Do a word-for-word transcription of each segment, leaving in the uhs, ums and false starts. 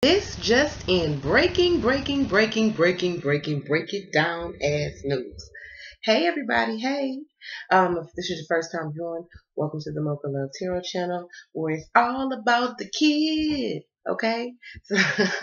This just in: breaking, breaking, breaking, breaking, breaking, break it down as news. Hey everybody, hey. Um, if this is your first time viewing, welcome to the Mocha Love Tarot channel, where it's all about the kid. Okay? So,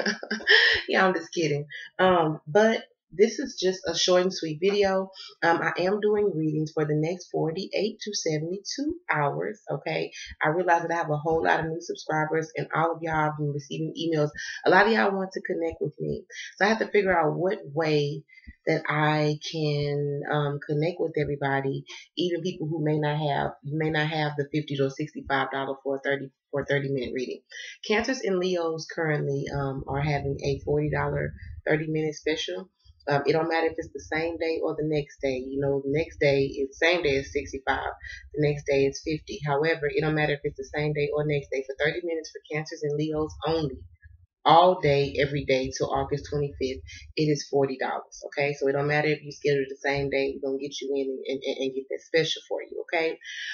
yeah, I'm just kidding. Um, but this is just a short and sweet video. Um, I am doing readings for the next forty-eight to seventy-two hours. Okay. I realize that I have a whole lot of new subscribers, and all of y'all have been receiving emails. A lot of y'all want to connect with me. So I have to figure out what way that I can um, connect with everybody, even people who may not have, you may not have the fifty to sixty-five dollars for a thirty for a thirty minute reading. Cancers and Leos currently um, are having a forty dollars thirty minute special. Um, it don't matter if it's the same day or the next day. You know, the next day is same day is sixty-five. The next day is fifty. However, it don't matter if it's the same day or next day. For thirty minutes for Cancers and Leos only, all day, every day till August twenty-fifth, it is forty dollars. Okay, so it don't matter if you schedule the same day. We're gonna get you in and, and, and get that special for you. Okay,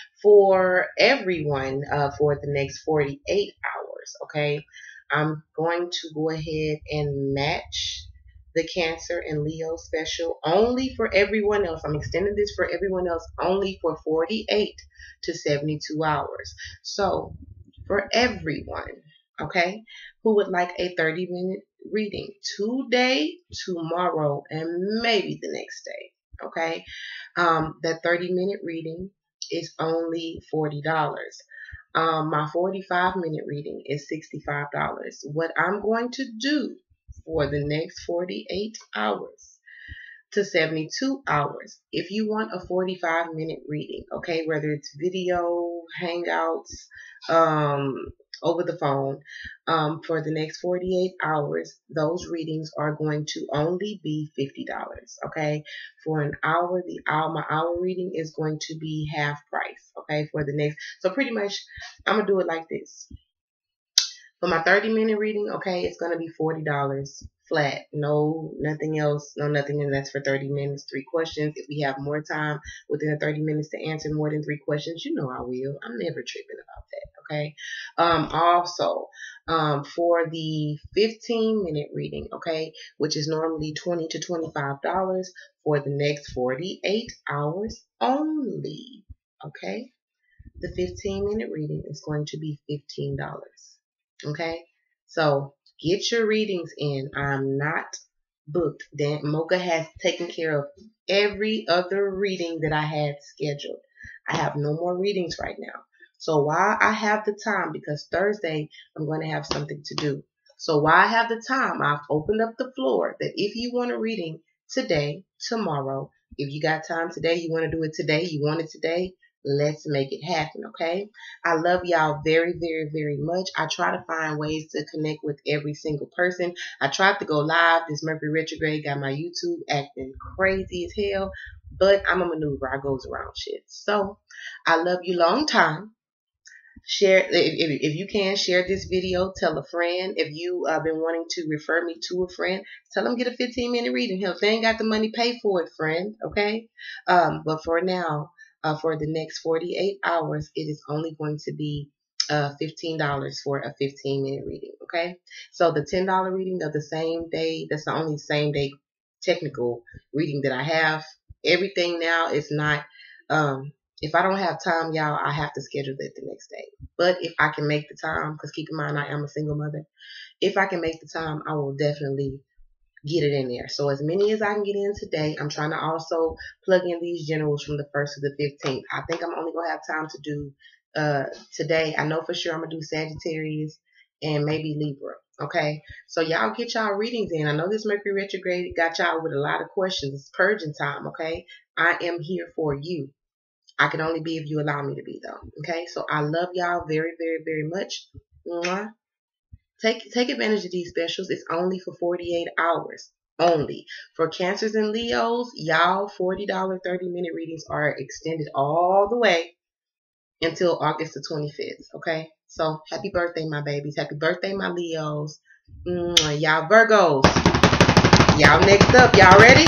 for everyone, uh, for the next forty-eight hours. Okay, I'm going to go ahead and match the Cancer and Leo special only for everyone else. I'm extending this for everyone else only for forty-eight to seventy-two hours. So for everyone, okay, who would like a thirty minute reading today, tomorrow, and maybe the next day, okay, um, that thirty minute reading is only forty dollars. Um, my forty-five minute reading is sixty-five dollars. What I'm going to do for the next forty-eight hours to seventy-two hours, if you want a forty-five minute reading, okay, whether it's video, hangouts, um, over the phone, um, for the next forty-eight hours, those readings are going to only be fifty dollars, okay? For an hour, the hour, my hour reading is going to be half price, okay, for the next, so pretty much, I'm going to do it like this. For my thirty minute reading, okay, it's going to be forty dollars flat. No, nothing else. No, nothing. And that's for thirty minutes, three questions. If we have more time within the thirty minutes to answer more than three questions, you know I will. I'm never tripping about that, okay? Um, also, um, for the fifteen minute reading, okay, which is normally twenty to twenty-five dollars for the next forty-eight hours only, okay? The fifteen minute reading is going to be fifteen dollars. Okay, so get your readings in. I'm not booked. Dan Mocha has taken care of every other reading that I had scheduled. I have no more readings right now. So while I have the time, because Thursday I'm going to have something to do. So while I have the time, I've opened up the floor that if you want a reading today, tomorrow, if you got time today, you want to do it today, you want it today, let's make it happen, okay? I love y'all very, very, very much. I try to find ways to connect with every single person. I tried to go live. This Mercury retrograde got my YouTube acting crazy as hell, but I'm a maneuver. I goes around shit. So I love you long time. Share, if, if, if you can, share this video. Tell a friend. If you have uh, been wanting to refer me to a friend, tell them get a fifteen minute reading. Hell, if they ain't got the money, pay for it, friend, okay? Um, but for now, Uh, for the next forty-eight hours, it is only going to be uh, fifteen dollars for a fifteen minute reading, okay? So the ten dollar reading of the same day, that's the only same day technical reading that I have. Everything now is not, um, if I don't have time, y'all, I have to schedule it the next day. But if I can make the time, because keep in mind I am a single mother, if I can make the time, I will definitely get it in there. So as many as I can get in today. I'm trying to also plug in these generals from the first to the fifteenth. I think I'm only going to have time to do uh, today. I know for sure I'm going to do Sagittarius and maybe Libra. Okay, so y'all get y'all readings in. I know this Mercury retrograde got y'all with a lot of questions. It's purging time, okay? I am here for you. I can only be if you allow me to be, though. Okay, so I love y'all very, very, very much. Mwah. Take take advantage of these specials. It's only for forty-eight hours. Only. For Cancers and Leos, y'all forty dollar thirty minute readings are extended all the way until August the twenty-fifth. Okay? So happy birthday, my babies. Happy birthday, my Leos. Mwah. Y'all Virgos. Y'all next up. Y'all ready?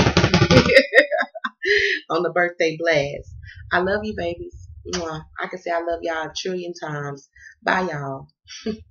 On the birthday blast. I love you, babies. Mwah. I can say I love y'all a trillion times. Bye, y'all.